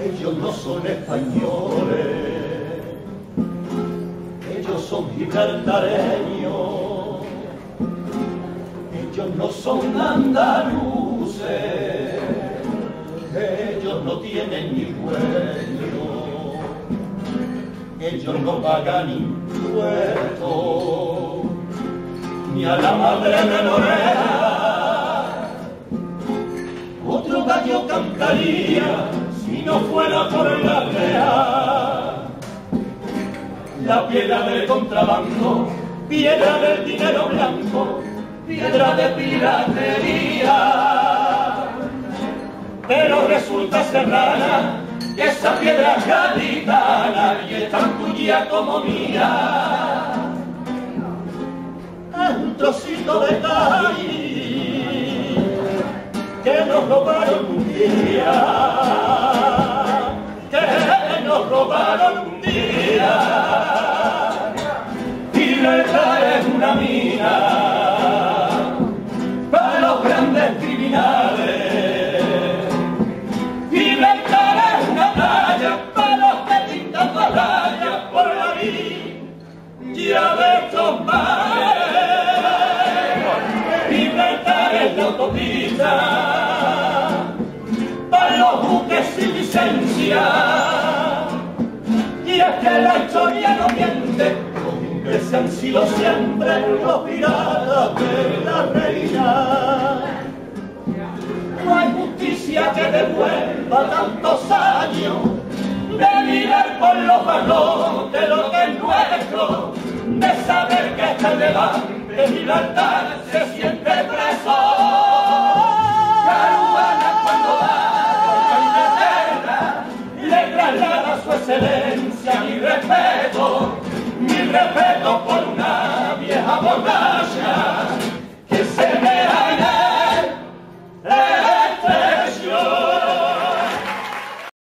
Ellos no son españoles, ellos son gibraltareños, ellos no son andaluces, ellos no tienen ni dueño, ellos no pagan impuestos, ni a la madre menorera. Otro gallo cantaría si no fuera por la real. La piedra del contrabando, piedra del dinero blanco, piedra de piratería. Pero resulta serrana que esa piedra es gaditana y es tan tuya como mía. Es un trocito de calle que nos robaron un día, que nos robaron un día. Gibraltar es una mina para los grandes criminales. Gibraltar es una playa para los que pintan batallas por la villa de estos mares. Gibraltar es la autopista para los buques sin licencia. Y es que la historia no miente, que se han sido siempre los piratas de la reina. No hay justicia que devuelva tantos años de mirar por los barros de lo que es nuestro, de saber que este levante Gibraltar se siente preso. Caruana cuando va a Inglaterra le traslada a su excelencia mi respeto por